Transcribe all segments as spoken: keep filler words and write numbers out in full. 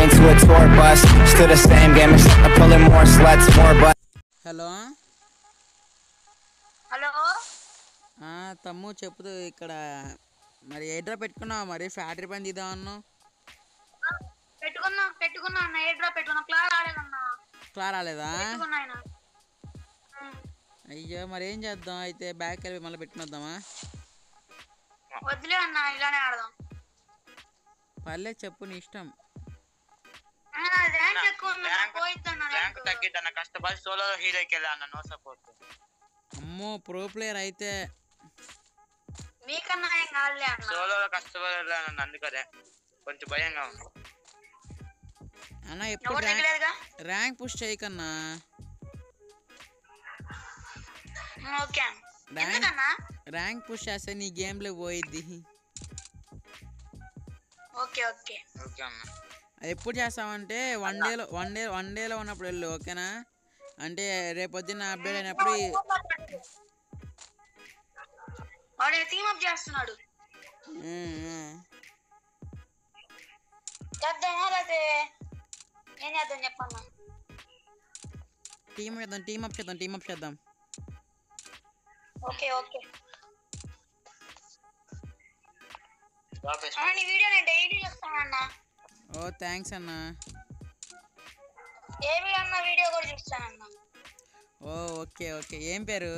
train to a tour bus. Still the same game, except I'm pulling more sluts, more butts. Hello hello తమ్ము చెప్పుదు ఇక్కడ మరి ఏ drop పెట్టుకున్నావు మరి factory పని తీద్దామన్నావు పెట్టుకున్నా పెట్టుకున్నా అన్న ఏ డ్రాప్ పెట్టుకున్నా క్లాస్ రాలేదన్నా క్లాస్ రాలేదా పెట్టుకున్నా ఆయన అయ్యో మరి ఏం చేద్దాం అయితే బ్యాక్ వెళ్ళి మళ్ళీ పెట్టుకున్నాద్దామా వదిలే అన్న ఇలానే ఆడదాం పర్లేదు చెప్పు నీ ఇష్టం ర్యాంక్ ఎక్కువ పోయిద్దన్న ర్యాంక్ తగ్గిద్దన్న కష్టపడి సోలో హీరోకి వెళ్ళాను నో సపోర్ట్ అమ్మో ప్రో ప్లేయర్ అయితే మీకన్నా ఏం కాదులే అన్న సోలోలో కష్టపడి వెళ్ళాను అందుకనే కొంచెం భయంగా ఉంది అన్న ఎప్పుడు ర్యాంక్ ర్యాంక్ పుష్ చేయకన్నా ఓకే ర్యాంక్ ర్యాంక్ పుష్ చేస్తే నీ గేమ్ లో పోయిద్ది ఓకే ఓకే ఓకే అన్న ఎప్పుడు చేస్తామంటే వన్ డేలో వన్ డే వన్ డేలో ఉన్నప్పుడు వెళ్ళు ఓకేనా అంటే రేపు పొద్దున్న అప్డేట్ అయినప్పుడు వాడు టీమ్ అప్ చేస్తున్నాడు చేద్దామా లేకపోతే ఏం చేద్దాం చెప్పన్నా టీమ్ చేద్దాం టీమ్ అప్ చేద్దాం టీమ్ అప్ చేద్దాం ఓకే ఓకే నీ వీడియో నేను డైలీ చూస్తానన్నా ఓ థ్యాంక్స్ అన్న ఏ వీడియో అన్న వీడియో కూడా చూస్తానన్నా ఓ ఓకే ఓకే ఏం పేరు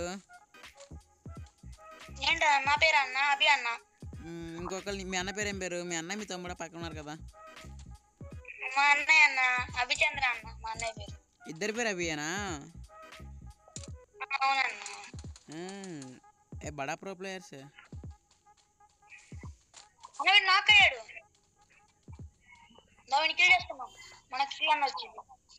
ఏంటా నా పేరు అన్న అభి అన్న ఇంకొకరు మీ అన్న పేరు ఏం పేరు మీ అన్న మీ తమ్ముడు పక్కన ఉన్నారు కదా మా అన్నయ్య అన్న అభిచంద్ర అన్న మా అన్నయ్య పేరు ఇద్దరు పేరు అభియేనా అవునన్నా ఏ బడా ప్రో ప్లేయర్స్ అన్న వీడు నాక్ అయ్యాడు నవ్వుని కిల్ చేస్తున్నాం మనకు కిల్ అన్న వచ్చింది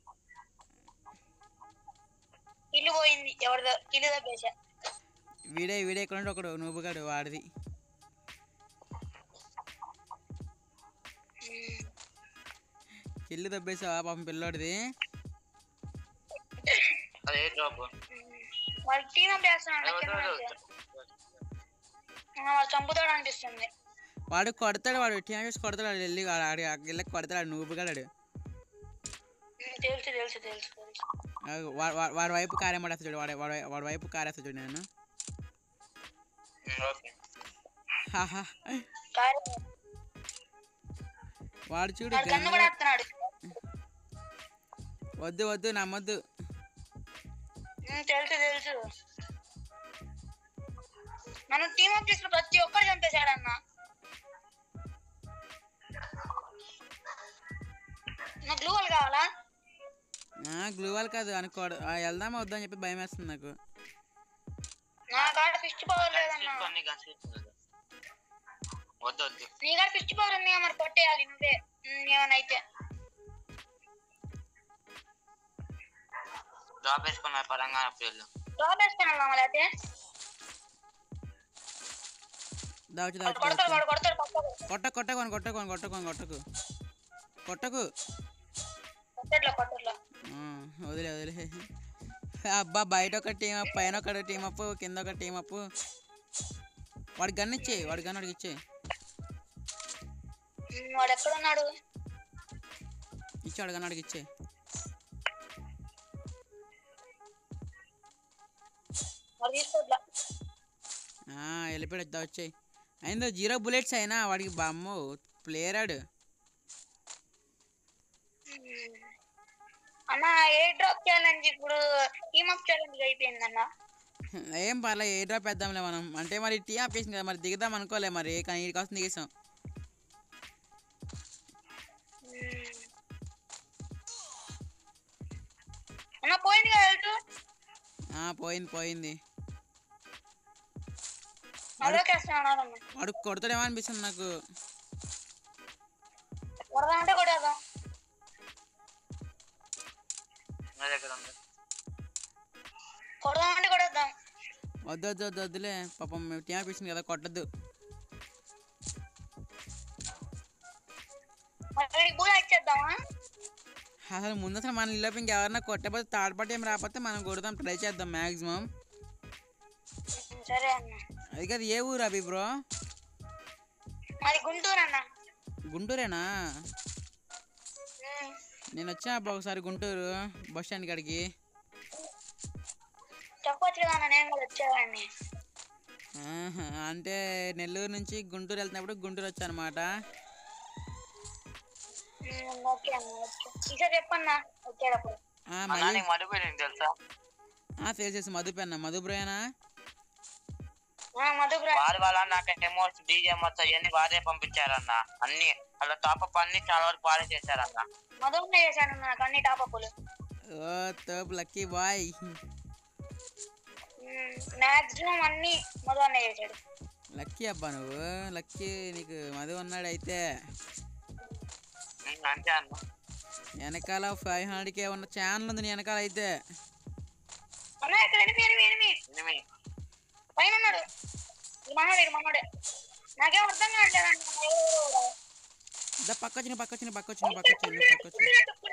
కిల్ పోయింది ఎవరిదో కిల్ దబ్బేసా వీడే వీడే ఎక్కడ ఉంటే ఒకడు నువ్వుగాడు వాడిది కిల్లు దబ్బేసావా పాపం పిల్లోడిది అదే డ్రాప్ వాళ్ళ టీమ్ అప్ చేస్తున్నాడు వాడు చంపుతాడు అనిపిస్తుంది వాడు కొడతాడు వాడు టీమ్ చేసి కొడతాడు వాడు వెళ్ళి వెళ్ళి కొడతాడు నువ్వుగాడు తెలుసు తెలుసు తెలుసు వాడి వైపు కారేం పడేస్తా చూడు వాడు వాడి వైపు కారేస్తా చూడు నేను వాడు చూడు వద్దు వద్దు నమ్మొద్దు తెలుసు తెలుసు మనం టీమ్ అప్ చేసిన ప్రతి ఒక్కరు చంపేశాడన్న నాకు గ్లూ వాల్ కావాలా గ్లూ వాల్ కాదు అనుకోడు వెళ్దామా వద్దా అని చెప్పి భయం వేస్తుంది నాకు నా కాడ ఫిస్ట్ పవర్ లేదన్నా నీ కాడ ఫిస్ట్ పవర్ ఉంది మరి కొట్టేయాలి నువ్వే ఏమైనా అయితే డ్రాప్ వేసుకున్నా పరంగా డ్రాప్ వేసుకున్నా అయితే దావచ్చు దావచ్చు కొట్ట కొట్టకొని కొట్టకొని కొట్టకొని కొట్టకు కొట్టకు వదిలే వదిలే అబ్బా బయట ఒక టీమ్ అప్ పైన ఒక టీమ్ అప్ కింద ఒక టీమ్ అప్ వాడి గన్ ఇచ్చే వాడి గన్ వాడికి ఇచ్చే వాడు ఎక్కడ ఉన్నాడు ఇచ్చాడు గన్ వాడికి ఇచ్చే వెళ్ళిపోయాడు వద్దా వచ్చాయి అయిందో జీరో బుల్లెట్స్ అయినా వాడికి బామ్మో ప్లేయర్ ఆడు అన్న ఏ డ్రాప్ ఛాలెంజ్ ఇప్పుడు టీమ్ అప్ ఛాలెంజ్ అయిపోయిందన్న ఏం పర్లే ఏ డ్రాప్ వేద్దాంలే మనం అంటే మరి టీమ్ అప్ వేసింది కదా మరి దిగుదాం అనుకోలే మరి కానీ ఈ కోసం దిగేసాం అన్న పోయింది కదా పోయింది పోయింది వాడు కొడతాడేమో అనిపిస్తుంది నాకు కొడదామంటే కొడేద్దాం కొడదామంటే కొడేద్దాం వద్దు వద్దు వద్దు వద్దులే పాపం టీమ్ అనిపిస్తుంది కదా కొట్టద్దు అసలు ముందు అసలు మన ఇల్లు ఇంకెవరన్నా కొట్టకపోతే థర్డ్ పార్టీ ఏం రాకపోతే మనం కొడదాం ట్రై చేద్దాం మ్యాక్సిమం సరే అన్న అది కాదు ఏ ఊరు అభి బ్రో మాది గుంటూరు అన్న గుంటూరేనా నేను వచ్చా అబ్బా ఒకసారి గుంటూరు బస్ స్టాండ్ కాడికి. చెప్పొచ్చు కదా అన్న, నేను కూడా వచ్చేవాడిని. ఆహా, అంటే నెల్లూరు నుంచి గుంటూరు వెళ్తున్నప్పుడు గుంటూరు వచ్చా అనమాట. ఓకే అన్న, ఓకే. ఈసారి చెప్పన్నా వచ్చేటప్పుడు. మళ్ళీ మధుపోయి తెలుసా? తెలిసేసి మధుపేనా మధుప్రయానా వారి వాళ్ళ నాకు ఎమోట్స్ డీజే మొత్తం అవన్నీ వారే పంపించారన్న. అన్ని అలా టాపప్ అన్ని చాలా వరకు వారే చేశారన్న. మధునే చేశాను నాకు అన్ని టాపప్లు. ఓ తోపు లక్కీ బాయ్. మాక్సిమం అన్ని మధునే చేశాడు. లక్కీ అబ్బా నువ్వు, లక్కీ నీకు మధు ఉన్నాడు అయితే. అంతే అన్న. వెనకాల ఫైవ్ హండ్రెడ్ కే ఉన్న ఛానల్ ఉంది నీ వెనకాల అయితే. పైన ఉన్నాడు మనోడే మనోడే నాకేం అర్థం కావట్లేదండి. పక్క వచ్చిన పక్క వచ్చిన పక్క వచ్చిన పక్క వచ్చిన పక్క వచ్చిన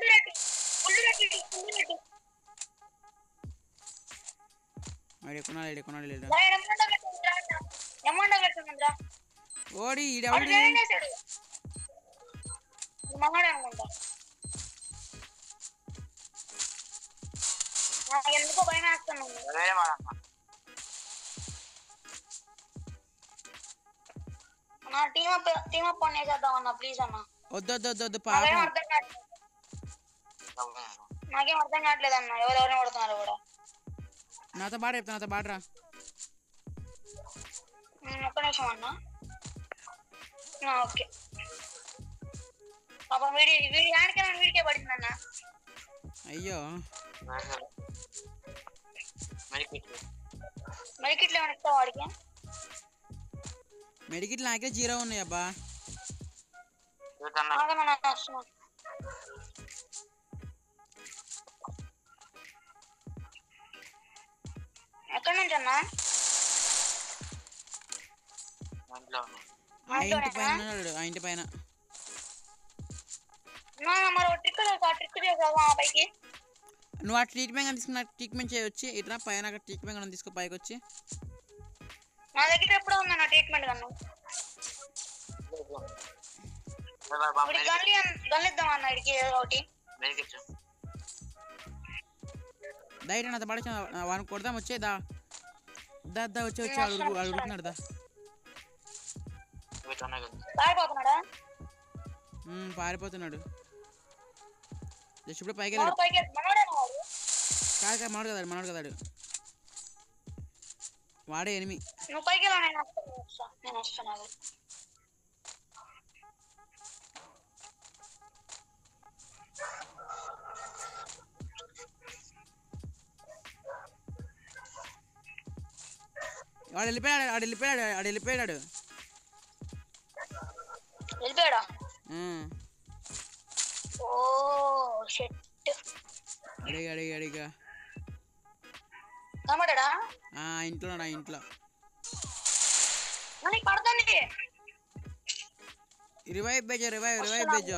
కొనాలి కొనాలి ఓడి ఈడెవడు మనోడే అనుకుంటా. నాకు ఎందుకో భయం వేస్తున్నాను. టీమ్ అప్ టీమ్ అప్ పని చేద్దాం అన్న ప్లీజ్ అన్న. వద్దు వద్దు వద్దు వద్దు నాకేం అర్థం కావట్లేదు నాకేం అర్థం కావట్లేదు అన్న, ఎవరెవరిని కొడుతున్నారు కూడా. నాతో బాట చెప్తా నాతో బాటరా. ఒక్క నిమిషం అన్న. ఓకే పాప వీడి వీడి యాడికే వీడికే పడింది అన్న. అయ్యో మెడికిట్లు ఏమైనా ఇస్తావా వాడికి? మెడికిట్లు నాకే జీరో ఉన్నాయి అబ్బా. ఎక్కడి నుంచి అన్నా? ఆ ఇంటి పైన ఉన్నాడు, ఆ ఇంటి పైన. మరి ట్రిక్ ట్రిక్ చేసావా పైకి? నువ్వు ఆ ట్రీట్మెంట్ కానీ తీసుకున్న ట్రీట్మెంట్ చేయొచ్చి ఇట్లా పైన ట్రీట్మెంట్ కానీ తీసుకో పైకి వచ్చి. నా దగ్గర ఎప్పుడో ఉందా నా ట్రీట్మెంట్ కన్నా? గన్నిద్దాం అన్న ఇడికి ఏదో ఒకటి. ధైర్యం అంత పడచ్చు వాడిని కొడదాం వచ్చే దా దా దా వచ్చి వచ్చి అడుగు అడుగుతున్నాడు దా. పారిపోతున్నాడా? పారిపోతున్నాడు. జస్ట్ ఇప్పుడు పైకి కాదు కాదు మనోడు కదాడు మనోడు కదాడు వాడే ఎనిమి. నువ్వు పైకి నేను వస్తాను. వాడు వెళ్ళిపోయాడు ఆడు వెళ్ళిపోయాడు ఆడు వెళ్ళిపోయాడు వెళ్ళిపోయాడా? Oh shit. అడిగా అడిగా అడిగా కనబడ్డా? ఇంట్లో నా ఇంట్లో పడుతుంది. రివైవ్ బేజో రివైవ్ రివైవ్ బేజో.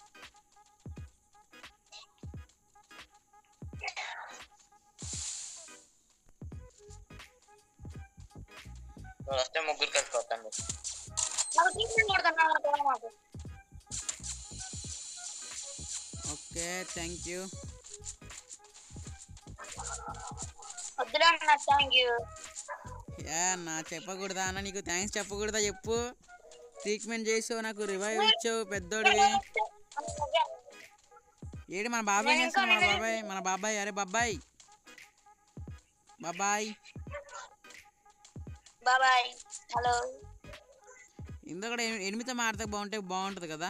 వస్తే ముగ్గురు కలిసి వస్తాండి. Okay thank you. నా చెప్పకూడదా అన్న నీకు థ్యాంక్స్ చెప్పకూడదా చెప్పు. ట్రీట్మెంట్ చేసావు నాకు రివైవ్ ఇచ్చావు పెద్దోడివి. ఏడి మన బాబాయ్ చేస్తాను మన బాబాయ్ మన బాబాయ్ అరే బాబాయ్ బాబాయ్ బాబాయ్ హలో. ఇందులో ఎనిమిదితో మాడితే బాగుంటే బాగుంటుంది కదా.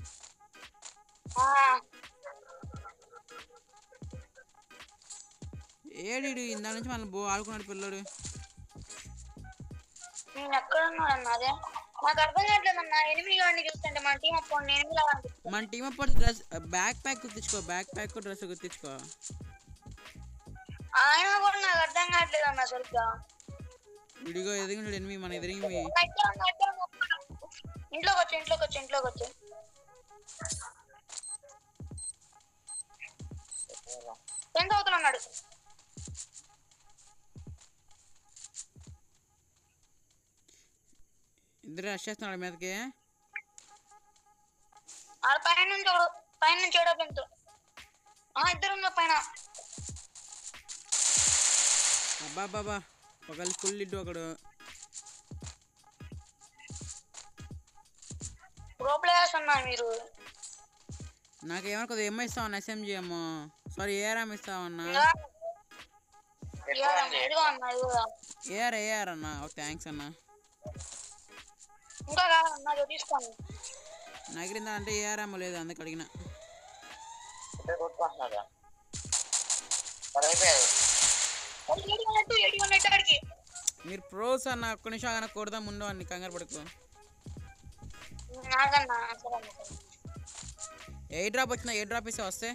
ఏడు ఇందా నుంచి మన బో ఆడుకున్నాడు పిల్లడు. ఎక్కడ ఉన్నాడు అదే నాకు అర్థం కావట్లేదు అన్న. ఎనిమిది గాడిని చూస్తుంటే మన టీం అప్ ఎనిమిది మన team up dress backpack గుర్తించుకో బ్యాక్ ప్యాక్ డ్రెస్ గుర్తించుకో. ఆయన కూడా నాకు అర్థం కావట్లేదు అన్న సరిగ్గా. విడిగో ఎదిగినాడు ఎనిమిది మన ఎదిగి ఇంట్లోకి వచ్చి ఇంట్లోకి వచ్చి ఇంట్లోకి వచ్చి ఎంత అవుతున్నా ఉన్నాడు. ఇద్దరు రష్ చేస్తున్నాడు మీదకి. ఆడ పైన నుంచి పైన నుంచి ఏడో ఇద్దరు పైన. అబ్బా బాబా ఒకళ్ళు ఫుల్ ఇడ్డు ఒకడు. ప్రో ప్లేయర్స్ అన్నా మీరు. నాకేమన్నా కొద్దిగా ఏమో ఇస్తావన్నా ఎస్ఎంజీ ఏమో సారీ ఏఆర్ఎం ఇస్తావన్నా. ఏఆర్ ఏఆర్ అన్న థ్యాంక్స్ అన్న. ఇంకా కాదన్నా తీసుకోండి. నా దగ్గర అంటే ఏఆర్ఎం లేదు అందుకు అడిగిన. మీరు ప్రోస్ అన్న ఒక్క నిమిషం ఆగన కొడదాం ముందు అన్ని కంగారు పడుకో. ఏ డ్రాప్ వచ్చినా ఏ డ్రాప్ ఇస్తే వస్తే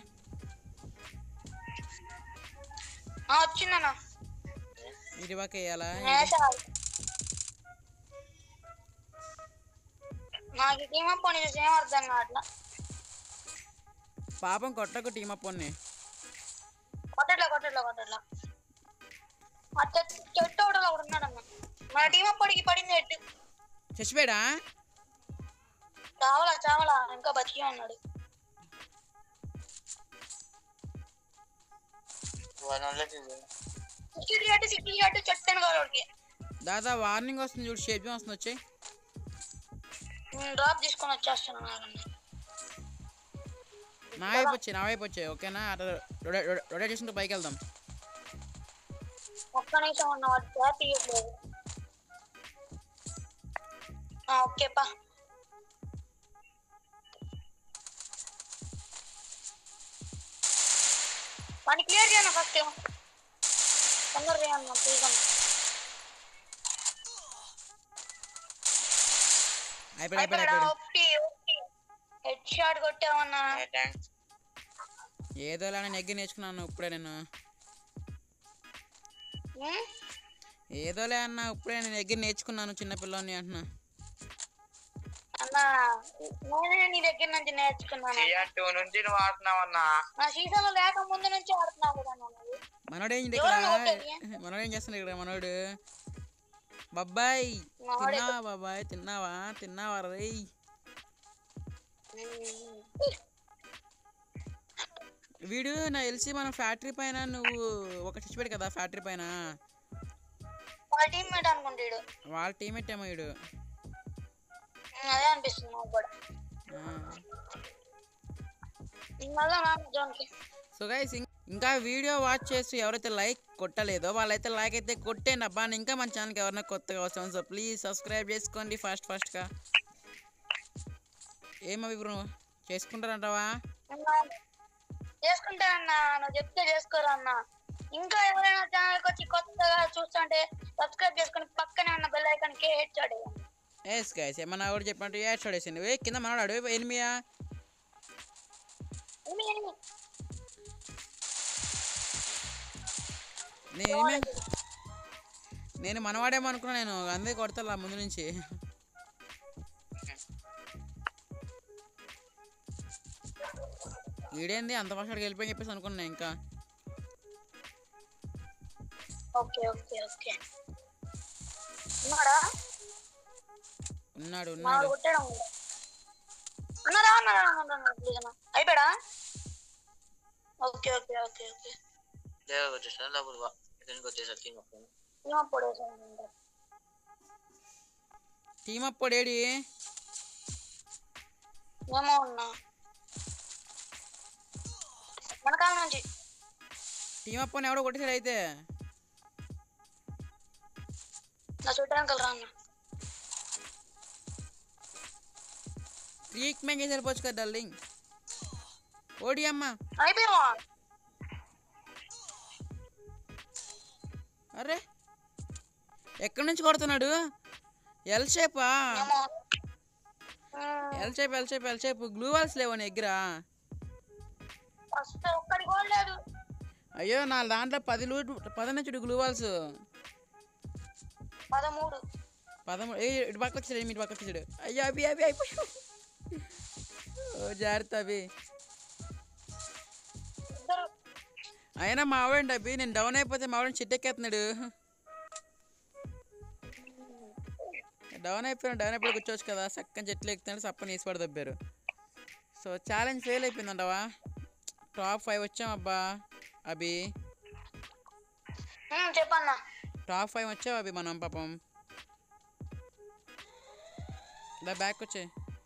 వచ్చిందన్నా ఇది బాగా వేయాలా? నాకు టీమ్ అప్ అని ఏం అర్థం కావట్లా. పాపం కొట్టకు టీమ్ అప్ అని. కొట్టట్లా కొట్టట్లా కొట్టట్లా చెట్టు ఒకటి ఒకడు ఉన్నాడన్న. మన టీమ్ అప్ పడికి పడింది ఎట్టు చచ్చిపోయాడా? చావలా చావలా ఇంకా బతికే ఉన్నాడు. దాదా వార్నింగ్ వస్తుంది చూడు, షేప్ వస్తుంది వచ్చి డ్రాప్ తీసుకొని వచ్చేస్తాను. నా వైపు వచ్చాయి నా వైపు వచ్చాయి ఓకేనా? అట్లా రొటేట్ చేసుకుంటూ పైకి వెళ్దాం. ఒక్క నిమిషం ఉన్న వాడు డ్రాప్ ఇవ్వట్లేదు. ఓకేపా పని క్లియర్ చేయను ఫస్ట్. తొందర చేయను ప్లీజ్ అన్న. హెడ్ షాట్ కొట్టావన్నా. ఏదోలా నేను ఎగ్గి నేర్చుకున్నాను ఇప్పుడే. నేను ఏదోలే అన్న ఇప్పుడే నేను ఎగ్గి నేర్చుకున్నాను చిన్నపిల్లని అంటున్నా. అన్నా నేనే నీ దగ్గర నుంచి నేర్చుకున్నాను. సీజన్లో లేక ముందు నుంచి ఆడుతున్నావు కదా. మనోడు ఏం ఇక్కడ మనోడు ఏం చేస్తున్నాడు ఇక్కడ? మనోడు బాబాయ్ తిన్నావా? బాబాయ్ తిన్నావా? తిన్నావా రే? వీడు నా తెలిసి మన ఫ్యాక్టరీ పైన నువ్వు ఒక చచ్చిపోయాడు కదా ఫ్యాక్టరీ పైన. వాళ్ళ టీమ్మేట్ అనుకుంటాడు. వాళ్ళ టీమ్మేట్ ఏమో వీడు. అదే అనిపిస్తుంది నాకు కూడా. సో గైస్ ఇంకా వీడియో వాచ్ చేస్తూ ఎవరైతే లైక్ కొట్టలేదో వాళ్ళైతే లైక్ అయితే కొట్టేయండి అబ్బా. ఇంకా మన ఛానల్కి ఎవరైనా కొత్తగా వస్తాం సో ప్లీజ్ సబ్స్క్రైబ్ చేసుకోండి ఫాస్ట్ ఫాస్ట్గా. ఏమవి బ్రో చేసుకుంటారంటావా? చేసుకుంటానన్నా నువ్వు చెప్తే చేసుకోరా అన్న. ఇంకా ఎవరైనా ఛానల్కి వచ్చి కొత్తగా చూస్తుంటే సబ్స్క్రైబ్ చేసుకుని పక్కనే ఉన్న బెల్ ఐకాన్కి హిట్ చేయండి. ఎస్ గైస్ ఏమన్నా కూడా చెప్పినట్టు ఏ చూడేసింది ఏ కింద మనవాడు ఎనిమియా నేను నేను మనవాడేమో అనుకున్నా. నేను అందరికి కొడతా ముందు నుంచి. వీడేంది అంత ఫాస్ట్గా వెళ్ళిపోయి చెప్పేసి అనుకున్నా. ఇంకా ఓకే ఓకే ఓకే ఉన్నాడా? ఉన్నాడు ఉన్నాడు. అయిపోయాడా? Okay okay okay okay team up పొడేడి ఏమో ఉన్నా వెనకాల నుంచి టీమ్ అప్ ఎవడో కొట్టేసాడు అయితే. నా చుట్టూ వెనకాల రా అన్న. ట్రీక్ మ్యాన్ చేసి వెళ్ళిపోవచ్చు కదా డార్లింగ్. ఓడి అమ్మ అయిపోయావా? అరే ఎక్కడి నుంచి కొడుతున్నాడు? ఎల్ షేపా? L shape L shape L shape glue walls లేవు నీ దగ్గర? అయ్యో నా దాంట్లో పది లూ పదనచ్చుడు గ్లూ వాల్స్. పదమూడు పదమూడు ఏ ఇటు పక్క వచ్చాడు మీరు పక్క వచ్చాడు. అయ్యో అవి అవి అయిపోయావు. ఓ జాగ్రత్త అవి. అయినా మావాడండి అవి నేను డౌన్ అయిపోతే మావాడిని చిట్టెక్కేస్తున్నాడు. డౌన్ అయిపోయాను డౌన్ అయిపోయి కూర్చోవచ్చు కదా. సక్కని చెట్లు ఎక్కుతున్నాడు సప్పని వేసి పడి దబ్బారు. సో ఛాలెంజ్ ఫెయిల్ అయిపోయిందంటవా? టాప్ ఫైవ్ వచ్చాం అబ్బా అభి. ఉమ్, చెప్పన్నా. టాప్ ఫైవ్ వచ్చావు అభి మనం పాపం. దా బ్యాక్ వచ్చే.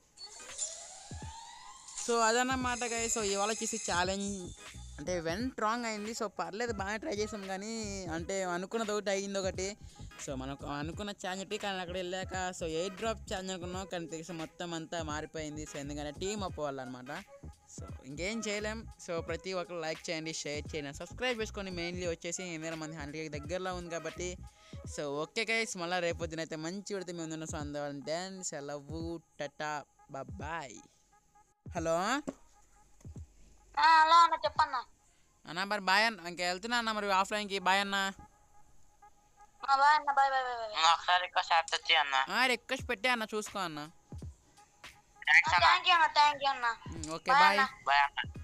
సో అదన్నమాట గైస్. సో ఇవాళ చేసి ఛాలెంజ్ అంటే వెంట్ రాంగ్ అయింది. సో పర్లేదు బాగానే ట్రై చేసాం కానీ అంటే అనుకున్నది ఒకటి అయ్యింది ఒకటి. సో మనకు అనుకున్న ఛాలెంజ్ ఒకటి కానీ అక్కడ వెళ్ళాక సో ఎయిట్ డ్రాప్ ఛాలెంజ్ అనుకున్నాం కానీ తెలిసి మొత్తం అంతా మారిపోయింది. సో ఎందుకంటే టీం అవ్వాలన్నమాట. సో ఇంకేం చేయలేం. సో ప్రతి ఒక్కరు లైక్ చేయండి, షేర్ చేయండి, సబ్స్క్రైబ్ చేసుకోండి. మెయిన్లీ వచ్చేసి ఎనిమిది మంది హండ్రెడ్కి దగ్గరలో ఉంది కాబట్టి. సో ఓకే గైస్, మళ్ళీ రేపు పొద్దున అయితే మంచి పెడితే మేము ఉన్నాం. సో అందువల్ల దెన్ సెలవు, టటా, బాయ్. హలో ఆ, హలో అన్న, చెప్పన్నా. అన్న మరి బాయ్ అన్న. ఇంకా వెళ్తున్నా అన్న మరి ఆఫ్లైన్కి. బాయ్ అన్న. ఆ, బాయ్ అన్న, బాయ్ బాయ్ బాయ్ బాయ్. ఒకసారి ఎక్కువ షార్ట్ వచ్చి అన్న. రిక్వెస్ట్ పెట్టే అన్న, చూసుకో అన్న. థ్యాంక్స్ అన్న. థ్యాంక్ యూ అన్న, థ్యాంక్ యూ అన్న. Okay bye. బాయ్ అన్న.